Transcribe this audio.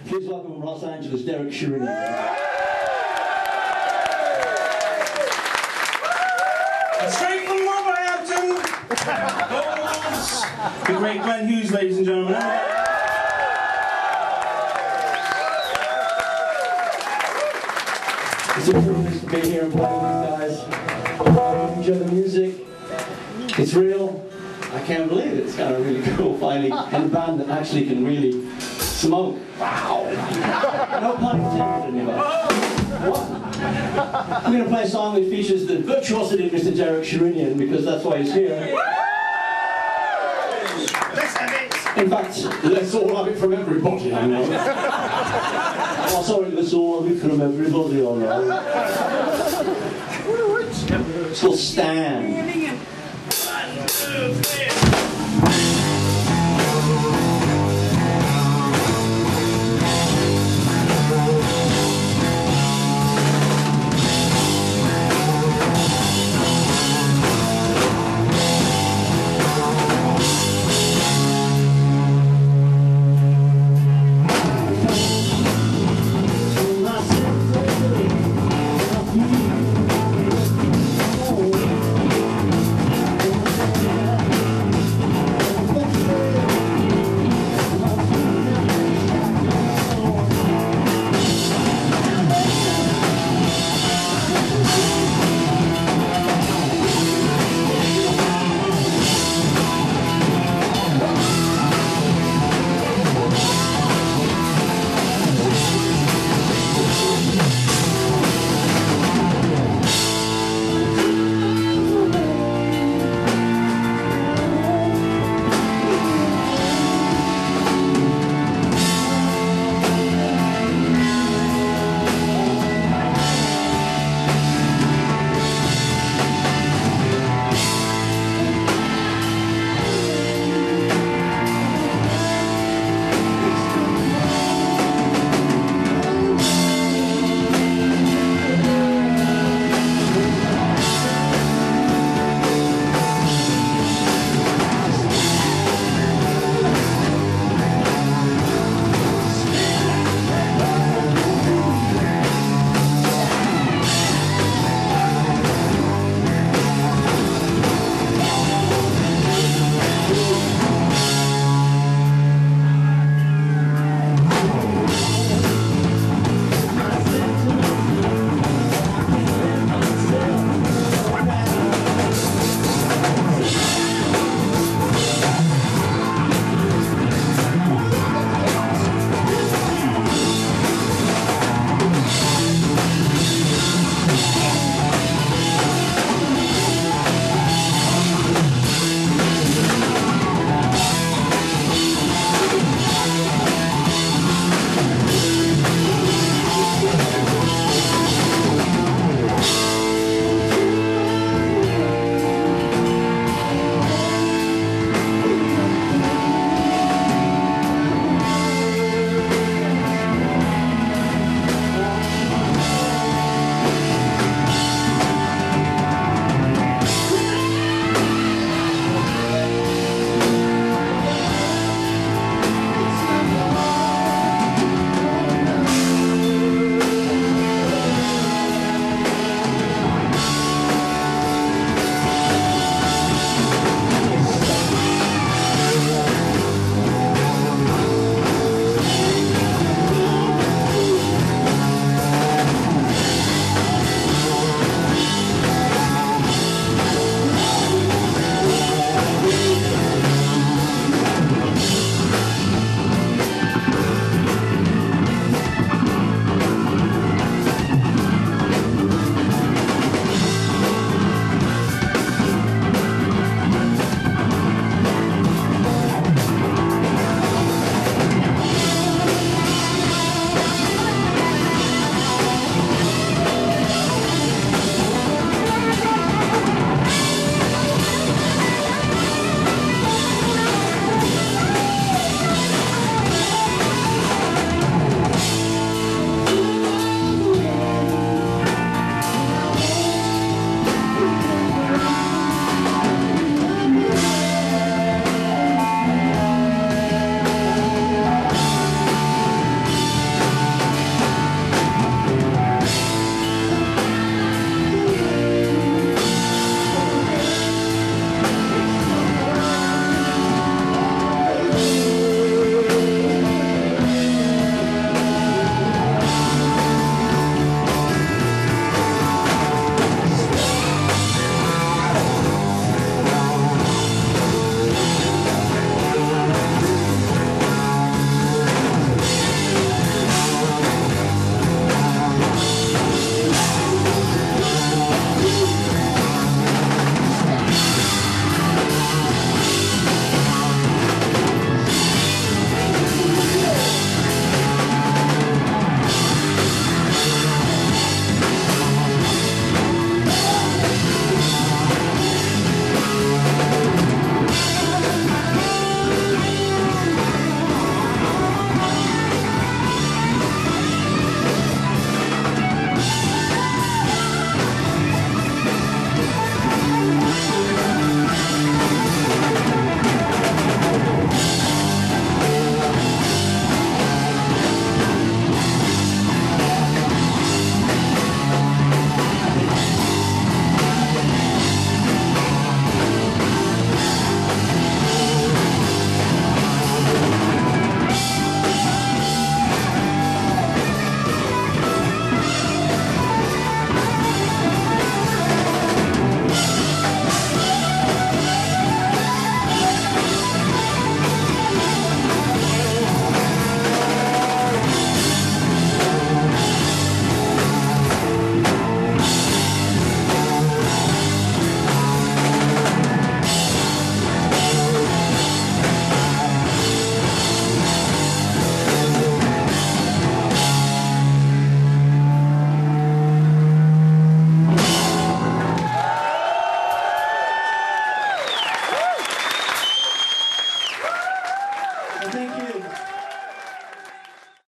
Please welcome from Los Angeles, Derek Sherinian. Straight from Wolverhampton, the great Glenn Hughes, ladies and gentlemen. It's a privilege to be here and play with these guys. Enjoy the music. It's real. I can't believe it. It's kind of really cool finally. And a band that actually can really smoke. Wow. No pun intended, anyway. What? I'm going to play a song that features the virtuosity of Mr. Derek Sherinian because that's why he's here. In fact, let's all have it from everybody, I know. Oh, sorry, let's all have it from everybody, all right. It's called Stand. 1, 2, 3.